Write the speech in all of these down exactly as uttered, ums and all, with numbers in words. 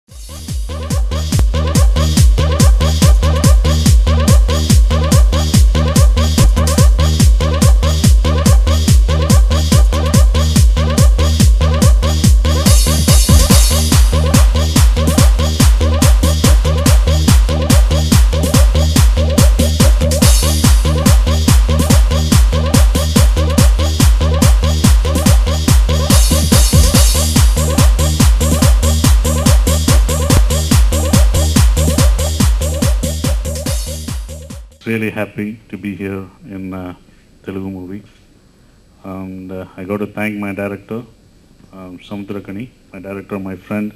Really happy to be here in uh, Telugu movie, and uh, I got to thank my director, um, Samudrakani, my director, my friend,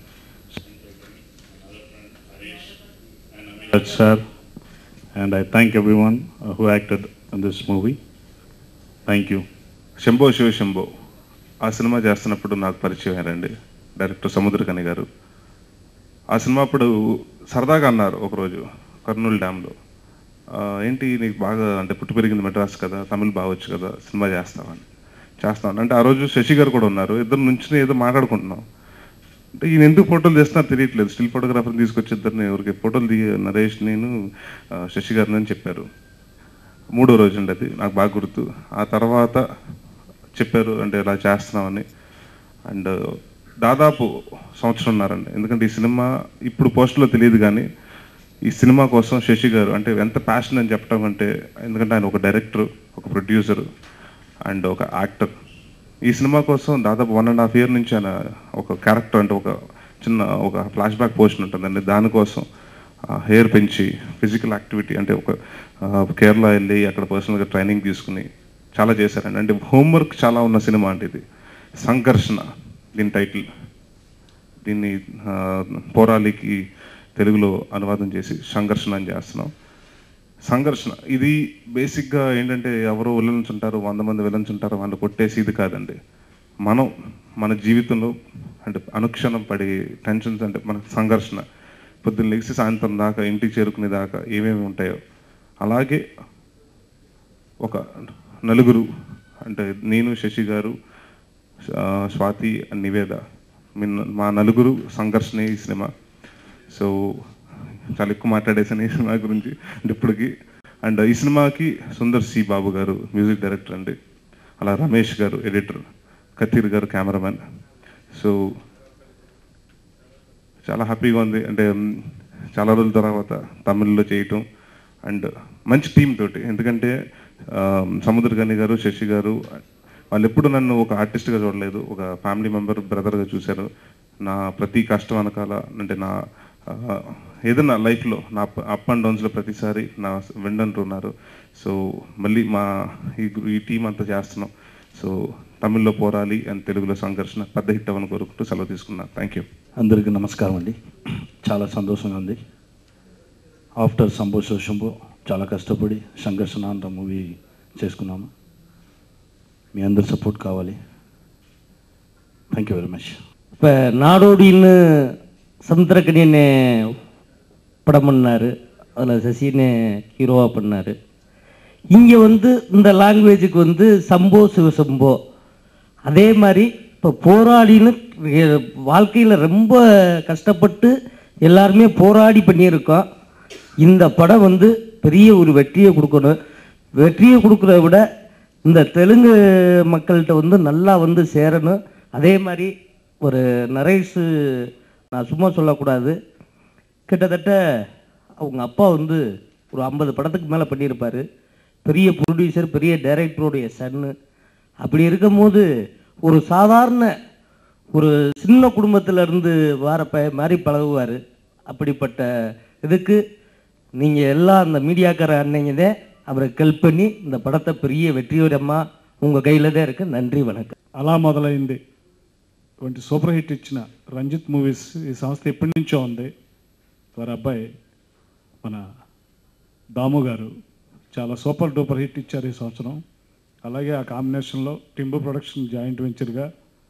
Raj sir, and I thank everyone uh, who acted in this movie. Thank you. Shambho Shiva Shambho ఆ cinema చేస్తున్నప్పుడు నాకు పరిచయం అయ్యారండి director Samuthirakani గారు. ఆ cinema అప్పుడు సరదాగా అన్నారు ఒకరోజు కర్నూలు డ్యామ్లో, ఏంటి నీకు బాగా అంటే పుట్టి పెరిగింది మెడ్రాస్ కదా, తమిళ్ బాగొచ్చు కదా, సినిమా చేస్తామని చేస్తామని అంటే ఆ రోజు శశి గారు కూడా ఉన్నారు. ఇద్దరు నుంచి ఏదో మాట్లాడుకుంటున్నాం. అంటే ఈయన ఎందుకు ఫోటోలు తీస్తున్నారు తెలియట్లేదు, స్టిల్ ఫోటోగ్రాఫర్ని తీసుకొచ్చి ఇద్దరిని ఎవరికి ఫోటోలు తీ నరేష్ నేను శశి గారిని అని చెప్పారు. మూడో రోజు అండి అది, నాకు బాగా గుర్తు. ఆ తర్వాత చెప్పారు అంటే ఇలా చేస్తున్నామని. అండ్ దాదాపు సంవత్సరం ఉన్నారండి, ఎందుకంటే ఈ సినిమా ఇప్పుడు పోస్టులో తెలియదు కానీ ఈ సినిమా కోసం శశి గారు అంటే ఎంత ప్యాషన్ అని చెప్పడం అంటే, ఎందుకంటే ఆయన ఒక డైరెక్టర్, ఒక ప్రొడ్యూసర్ అండ్ ఒక యాక్టర్. ఈ సినిమా కోసం దాదాపు వన్ అండ్ హాఫ్ ఇయర్ నుంచి ఆయన ఒక క్యారెక్టర్ అంటే ఒక చిన్న ఒక ఫ్లాష్ బ్యాక్ పోర్షన్ ఉంటుందండి, దానికోసం హెయిర్ పెంచి ఫిజికల్ యాక్టివిటీ అంటే ఒక కేరళ వెళ్ళి అక్కడ పర్సనల్గా ట్రైనింగ్ తీసుకుని చాలా చేశారండి. అంటే హోంవర్క్ చాలా ఉన్న సినిమా అంటే ఇది. సంఘర్షణ దీని టైటిల్, దీన్ని పోరాలికి తెలుగులో అనువాదం చేసి సంఘర్షణ అని చేస్తున్నాం. సంఘర్షణ ఇది బేసిక్గా ఏంటంటే ఎవరో విలన్స్ ఉంటారు, వంద మంది విలన్స్ ఉంటారు, వాళ్ళు కొట్టేసి ఇది కాదండి. మనం మన జీవితంలో అంటే అనుక్షణం పడే టెన్షన్స్ అంటే మన సంఘర్షణ, పొద్దున్న లెగిసి సాయంత్రం దాకా ఇంటికి చేరుకునే దాకా ఏమేమి ఉంటాయో, అలాగే ఒక నలుగురు అంటే నేను, శశి గారు, స్వాతి, నివేద, మా నలుగురు సంఘర్షణ ఈ సినిమా. సో చాలా ఎక్కువ మాట్లాడేసాను ఈ సినిమా గురించి అంటే ఇప్పటికి. అండ్ ఈ సినిమాకి సుందర్ సి బాబు గారు మ్యూజిక్ డైరెక్టర్ అండి, అలా రమేష్ గారు ఎడిటర్, కతీర్ గారు కెమెరామెన్. సో చాలా హ్యాపీగా ఉంది అంటే చాలా రోజుల తర్వాత తమిళ్లో చేయటం అండ్ మంచి టీం తోటి. ఎందుకంటే సముద్రకని గారు, శశి గారు వాళ్ళు ఎప్పుడు నన్ను ఒక ఆర్టిస్ట్గా చూడలేదు, ఒక ఫ్యామిలీ మెంబర్, బ్రదర్గా చూశారు. నా ప్రతి కష్టం వెనకాల అంటే నా ఏదన్నా లైఫ్లో నా అప్ అండ్ డౌన్స్లో ప్రతిసారి నా వెండంటూ ఉన్నారు. సో మళ్ళీ మా ఈ ఈ టీం అంతా చేస్తున్నాం. సో తమిళ్లో పోరాలి అండ్ తెలుగులో సంఘర్షణ పెద్ద హిట్ అవ్వని కోరుకుంటూ సెలవు తీసుకున్నాను. Thank you. అందరికీ నమస్కారం అండి. చాలా సంతోషంగా ఉంది. ఆఫ్టర్ శంభో శివ శంభో చాలా కష్టపడి సంఘర్షణ అంత మూవీ చేసుకున్నాము. మీ అందరి సపోర్ట్ కావాలి. Thank you very much. இப்போ நாடோடின்னு சமுத்திரக்கனின்னு படம் பண்ணார், அதில் சசின்னு ஹீரோவாக பண்ணார். இங்கே வந்து இந்த லாங்குவேஜுக்கு வந்து சம்போ சிவசம்போ, அதே மாதிரி இப்போ போராடின்னு வாழ்க்கையில் ரொம்ப கஷ்டப்பட்டு எல்லாருமே போராடி பண்ணியிருக்கோம். இந்த படம் வந்து பெரிய ஒரு வெற்றியை கொடுக்கணும். வெற்றியை கொடுக்குறத விட இந்த தெலுங்கு மக்கள்கிட்ட வந்து நல்லா வந்து சேரணும். அதே மாதிரி ஒரு நரேஷு, நான் சும்மா சொல்லக்கூடாது, கிட்டத்தட்ட அவங்க அப்பா வந்து ஒரு ஐம்பது படத்துக்கு மேலே பண்ணியிருப்பார். பெரிய ப்ரொடியூசர், பெரிய டைரக்டருடைய சன்னு. அப்படி இருக்கும்போது ஒரு சாதாரண ஒரு சின்ன குடும்பத்திலேருந்து வர ப மாதிரி பழகுவார். அப்படிப்பட்ட இதுக்கு நீங்கள் எல்லாம் அந்த மீடியாக்கார அன்னைங்க தான் அவருக்கு ஹெல்ப் பண்ணி இந்த படத்தை பெரிய வெற்றிகரமாக உங்கள் கையில் தான் இருக்குது. நன்றி, வணக்கம். అలా మొదలైంది ఇటువంటి సూపర్ హిట్ ఇచ్చిన రంజిత్ మూవీస్ ఈ సంస్థ ఎప్పటి నుంచో ఉంది. వారి అబ్బాయి మన దాము గారు చాలా సూపర్ డూపర్ హిట్ ఇచ్చారు ఈ సంవత్సరం. అలాగే ఆ కాంబినేషన్లో టింబు ప్రొడక్షన్ జాయింట్ వెంచర్గా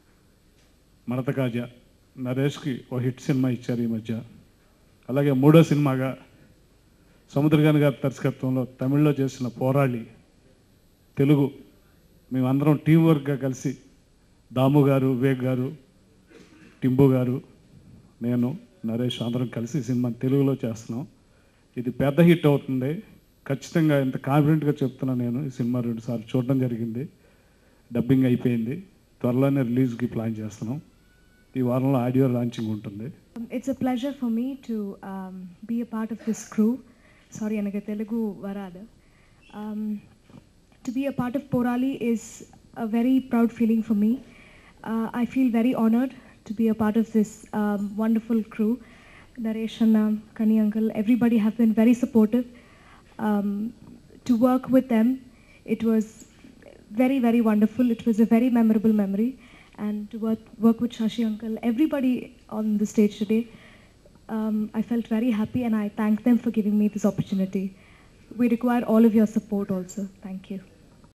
మడత కాజా నరేష్కి ఓ హిట్ సినిమా ఇచ్చారు ఈ మధ్య. అలాగే మూడో సినిమాగా సముద్రగని గారి దర్శకత్వంలో తమిళ్లో చేసిన పోరాళి తెలుగు మేమందరం టీం వర్క్గా కలిసి దాము గారు, వివేక్ గారు, టింబు గారు, నేను నరేష్ అందరం కలిసి ఈ సినిమా తెలుగులో చేస్తున్నాం. ఇది పెద్ద హిట్ అవుతుంది ఖచ్చితంగా. ఇంత కాన్ఫిడెంట్గా చెప్తున్నా నేను. ఈ సినిమా రెండు సార్లు చూడడం జరిగింది, డబ్బింగ్ అయిపోయింది, త్వరలోనే రిలీజ్కి ప్లాన్ చేస్తున్నాం. ఈ వారంలో ఆడియో లాంచింగ్ ఉంటుంది. It's a pleasure for me to um, be a part of this crew. Sorry, anaga Telugu varada. Um, to be a part of Porali is a very proud feeling for me. Uh, I feel very honored to be a part of this um, wonderful crew. Naresh Anna, Kani Uncle, everybody have been very supportive. Um, to work with them, it was very, very wonderful. It was a very memorable memory. And to work, work with Shashi Uncle, everybody on the stage today, um, I felt very happy and I thank them for giving me this opportunity. We require all of your support also. Thank you.